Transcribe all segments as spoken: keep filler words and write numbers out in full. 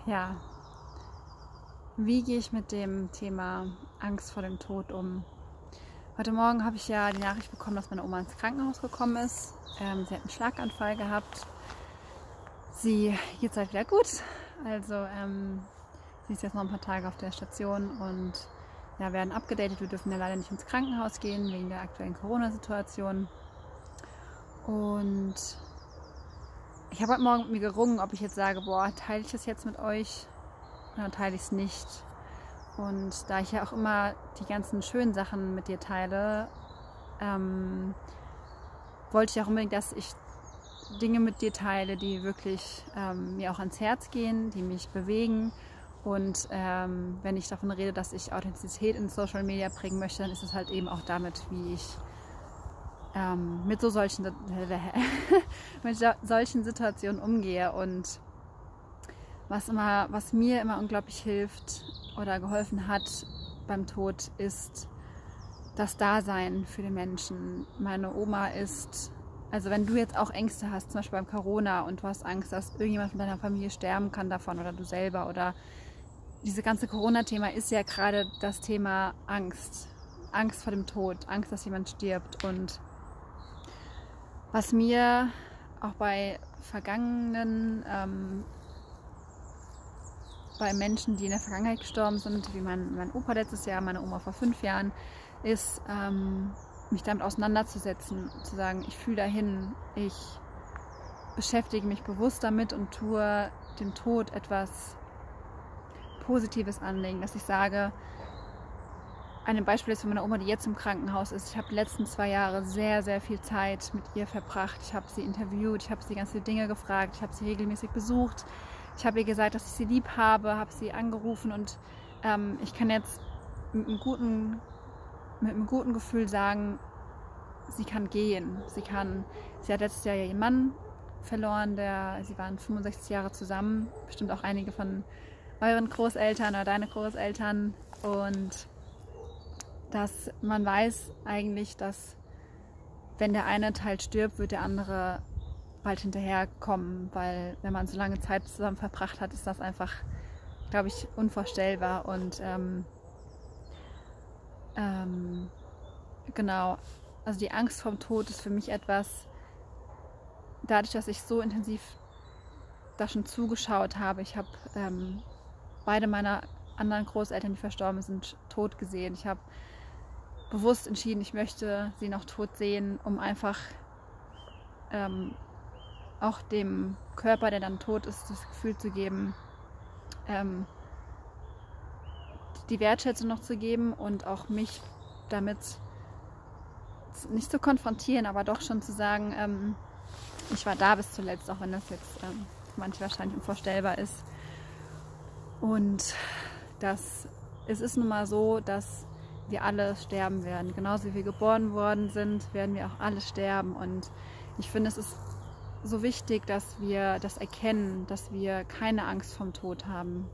ja, wie gehe ich mit dem Thema Angst vor dem Tod um? Heute Morgen habe ich ja die Nachricht bekommen, dass meine Oma ins Krankenhaus gekommen ist. Ähm, sie hat einen Schlaganfall gehabt. Sie geht halt wieder gut. Also ähm, sie ist jetzt noch ein paar Tage auf der Station und ja, werden abgedatet. Wir dürfen ja leider nicht ins Krankenhaus gehen wegen der aktuellen Corona-Situation. Und ich habe heute Morgen mit mir gerungen, ob ich jetzt sage, boah, teile ich das jetzt mit euch oder teile ich es nicht. Und da ich ja auch immer die ganzen schönen Sachen mit dir teile, ähm, wollte ich auch unbedingt, dass ich Dinge mit dir teile, die wirklich ähm, mir auch ans Herz gehen, die mich bewegen. Und ähm, wenn ich davon rede, dass ich Authentizität in Social Media bringen möchte, dann ist es halt eben auch damit, wie ich ähm, mit so solchen, mit solchen Situationen umgehe. Und was, immer, was mir immer unglaublich hilft oder geholfen hat beim Tod, ist das Dasein für den Menschen. Meine Oma ist, also wenn du jetzt auch Ängste hast, zum Beispiel beim Corona, und du hast Angst, dass irgendjemand von deiner Familie sterben kann davon oder du selber, oder dieses ganze Corona-Thema ist ja gerade das Thema Angst. Angst vor dem Tod, Angst, dass jemand stirbt. Und was mir auch bei vergangenen, ähm, bei Menschen, die in der Vergangenheit gestorben sind, wie mein, mein Opa letztes Jahr, meine Oma vor fünf Jahren, ist, ähm, mich damit auseinanderzusetzen, zu sagen, ich fühle dahin, ich beschäftige mich bewusst damit und tue dem Tod etwas Positives anlegen, dass ich sage, ein Beispiel ist von meiner Oma, die jetzt im Krankenhaus ist. Ich habe die letzten zwei Jahre sehr, sehr viel Zeit mit ihr verbracht. Ich habe sie interviewt, ich habe sie ganz viele Dinge gefragt, ich habe sie regelmäßig besucht. Ich habe ihr gesagt, dass ich sie lieb habe, habe sie angerufen und ähm, ich kann jetzt mit einem, guten, mit einem guten Gefühl sagen, sie kann gehen. Sie kann, sie hat letztes Jahr ihren Mann verloren, der, sie waren fünfundsechzig Jahre zusammen, bestimmt auch einige von euren Großeltern oder deine Großeltern, und dass man weiß eigentlich, dass wenn der eine Teil stirbt, wird der andere bald hinterherkommen, weil wenn man so lange Zeit zusammen verbracht hat, ist das einfach, glaube ich, unvorstellbar. Und ähm, ähm, genau, also die Angst vorm Tod ist für mich etwas, dadurch, dass ich so intensiv da schon zugeschaut habe. Ich habe ähm, beide meiner anderen Großeltern, die verstorben sind, tot gesehen. Ich habe bewusst entschieden, ich möchte sie noch tot sehen, um einfach ähm, auch dem Körper, der dann tot ist, das Gefühl zu geben, ähm, die Wertschätzung noch zu geben und auch mich damit nicht zu konfrontieren, aber doch schon zu sagen, ähm, ich war da bis zuletzt, auch wenn das jetzt ähm, für manche wahrscheinlich unvorstellbar ist. Und das, es ist nun mal so, dass wir alle sterben werden. Genauso wie wir geboren worden sind, werden wir auch alle sterben. Und ich finde, es ist so wichtig, dass wir das erkennen, dass wir keine Angst vorm Tod haben.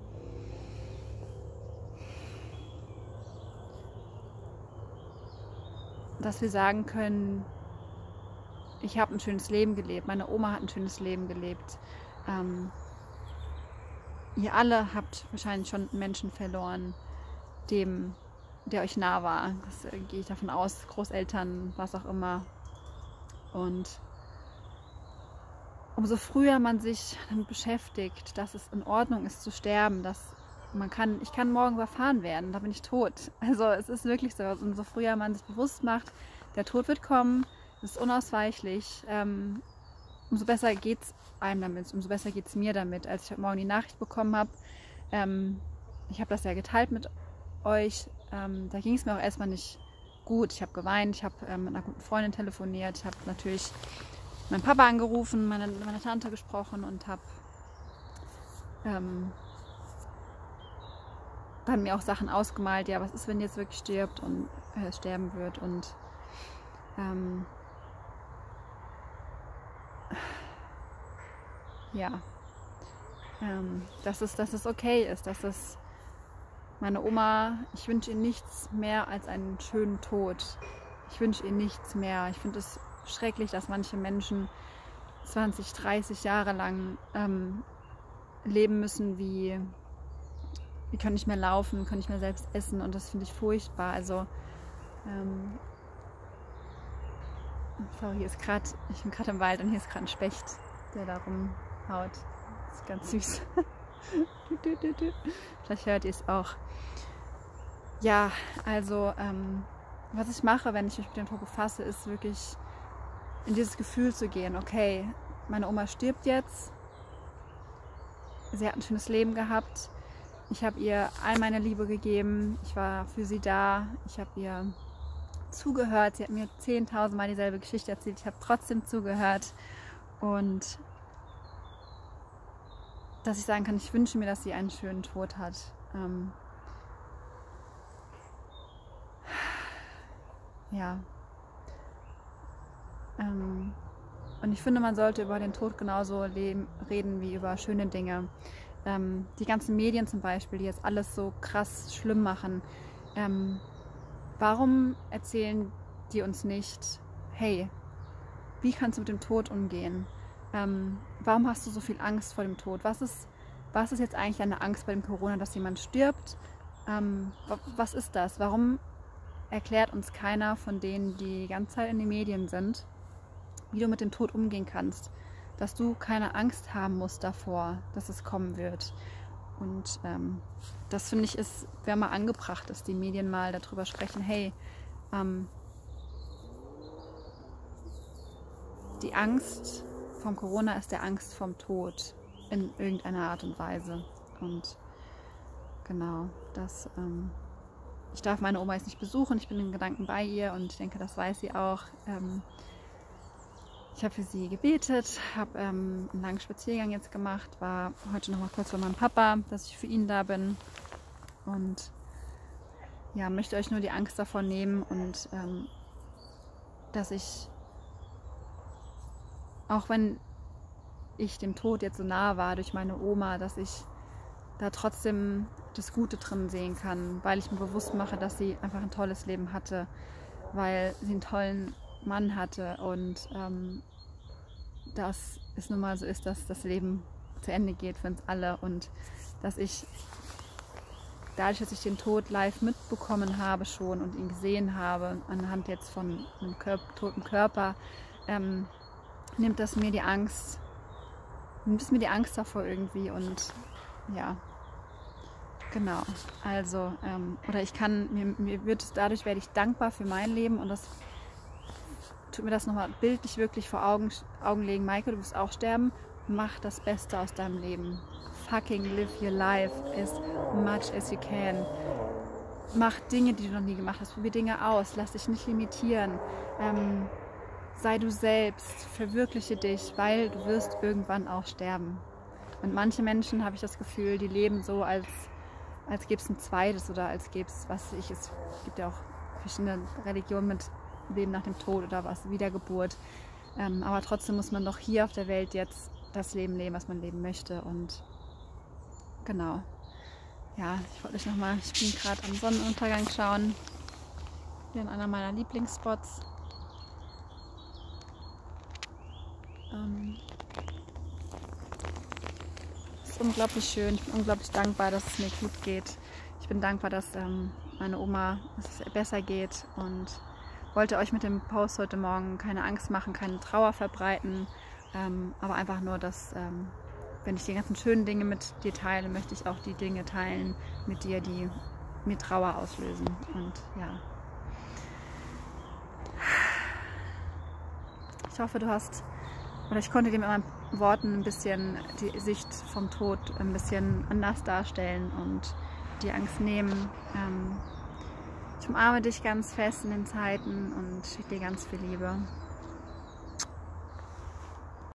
Dass wir sagen können, ich habe ein schönes Leben gelebt, meine Oma hat ein schönes Leben gelebt. Ähm, ihr alle habt wahrscheinlich schon einen Menschen verloren, dem, der euch nah war. Das äh, gehe ich davon aus, Großeltern, was auch immer. Und umso früher man sich damit beschäftigt, dass es in Ordnung ist zu sterben, dass man kann, ich kann morgen überfahren werden, da bin ich tot. Also es ist wirklich so, umso früher man sich bewusst macht, der Tod wird kommen, es ist unausweichlich, ähm, umso besser geht es einem damit, umso besser geht es mir damit. Als ich heute Morgen die Nachricht bekommen habe, ähm, ich habe das ja geteilt mit euch, ähm, da ging es mir auch erstmal nicht gut. Ich habe geweint, ich habe ähm, mit einer guten Freundin telefoniert, ich habe natürlich meinen Papa angerufen, meine, meine Tante gesprochen und habe ähm, dann mir auch Sachen ausgemalt, ja, was ist, wenn jetzt wirklich stirbt und äh, sterben wird, und ähm, ja, ähm, dass, es, dass es okay ist, dass es meine Oma, ich wünsche ihr nichts mehr als einen schönen Tod. Ich wünsche ihr nichts mehr. Ich finde es schrecklich, dass manche Menschen zwanzig, dreißig Jahre lang ähm, leben müssen wie, wir können nicht mehr laufen, können nicht mehr selbst essen und das finde ich furchtbar. Also ähm, sorry, hier ist gerade, ich bin gerade im Wald und hier ist gerade ein Specht, der da rumhaut. Das ist ganz süß. Vielleicht hört ihr es auch. Ja, also ähm, was ich mache, wenn ich mich mit dem Tod befasse, ist wirklich in dieses Gefühl zu gehen, okay, meine Oma stirbt jetzt, sie hat ein schönes Leben gehabt, ich habe ihr all meine Liebe gegeben, ich war für sie da, ich habe ihr zugehört, sie hat mir zehntausendmal dieselbe Geschichte erzählt, ich habe trotzdem zugehört und dass ich sagen kann, ich wünsche mir, dass sie einen schönen Tod hat. Ähm ja. Ähm und ich finde, man sollte über den Tod genauso leben, reden wie über schöne Dinge. Ähm die ganzen Medien zum Beispiel, die jetzt alles so krass schlimm machen, ähm warum erzählen die uns nicht, hey, wie kannst du mit dem Tod umgehen? Ähm, warum hast du so viel Angst vor dem Tod? Was ist, was ist jetzt eigentlich deine Angst bei dem Corona, dass jemand stirbt? Ähm, was ist das? Warum erklärt uns keiner von denen, die die ganze Zeit in den Medien sind, wie du mit dem Tod umgehen kannst? Dass du keine Angst haben musst davor, dass es kommen wird. Und ähm, das finde ich, ist, wäre mal angebracht, dass die Medien mal darüber sprechen, hey, ähm, die Angst vom Corona ist der Angst vom Tod in irgendeiner Art und Weise. Und genau, das, ähm, ich darf meine Oma jetzt nicht besuchen, ich bin in Gedanken bei ihr und ich denke, das weiß sie auch. Ähm, ich habe für sie gebetet, habe ähm, einen langen Spaziergang jetzt gemacht, war heute noch mal kurz bei meinem Papa, dass ich für ihn da bin und ja, möchte euch nur die Angst davon nehmen und ähm, dass ich, auch wenn ich dem Tod jetzt so nahe war durch meine Oma, dass ich da trotzdem das Gute drin sehen kann, weil ich mir bewusst mache, dass sie einfach ein tolles Leben hatte, weil sie einen tollen Mann hatte und ähm, dass es nun mal so ist, dass das Leben zu Ende geht für uns alle und dass ich dadurch, dass ich den Tod live mitbekommen habe schon und ihn gesehen habe, anhand jetzt von einem Körper, toten Körper, ähm, nimmt das mir die Angst, nimmt es mir die Angst davor irgendwie und ja, genau, also, ähm, oder ich kann, mir, mir wird es, dadurch werde ich dankbar für mein Leben und das tut mir das nochmal bildlich wirklich vor Augen, Augen legen. Maike, du wirst auch sterben, mach das Beste aus deinem Leben. Fucking live your life as much as you can. Mach Dinge, die du noch nie gemacht hast, probier Dinge aus, lass dich nicht limitieren. Ähm, sei du selbst, verwirkliche dich, weil du wirst irgendwann auch sterben. Und manche Menschen, habe ich das Gefühl, die leben so, als, als gäbe es ein zweites oder als gäbe es, was weiß ich, es gibt ja auch verschiedene Religionen mit Leben nach dem Tod oder was, Wiedergeburt. Ähm, aber trotzdem muss man doch hier auf der Welt jetzt das Leben leben, was man leben möchte. Und genau. Ja, ich wollte euch nochmal, ich bin gerade am Sonnenuntergang schauen. Hier in einer meiner Lieblingsspots. Ähm, es ist unglaublich schön. Ich bin unglaublich dankbar, dass es mir gut geht. Ich bin dankbar, dass ähm, meine Oma, dass es besser geht und wollte euch mit dem Post heute Morgen keine Angst machen, keine Trauer verbreiten, ähm, aber einfach nur, dass ähm, wenn ich die ganzen schönen Dinge mit dir teile, möchte ich auch die Dinge teilen mit dir, die mir Trauer auslösen. Und ja, ich hoffe, du hast, oder ich konnte dir mit meinen Worten ein bisschen die Sicht vom Tod ein bisschen anders darstellen und die Angst nehmen. Ähm, Ich umarme dich ganz fest in den Zeiten und schicke dir ganz viel Liebe.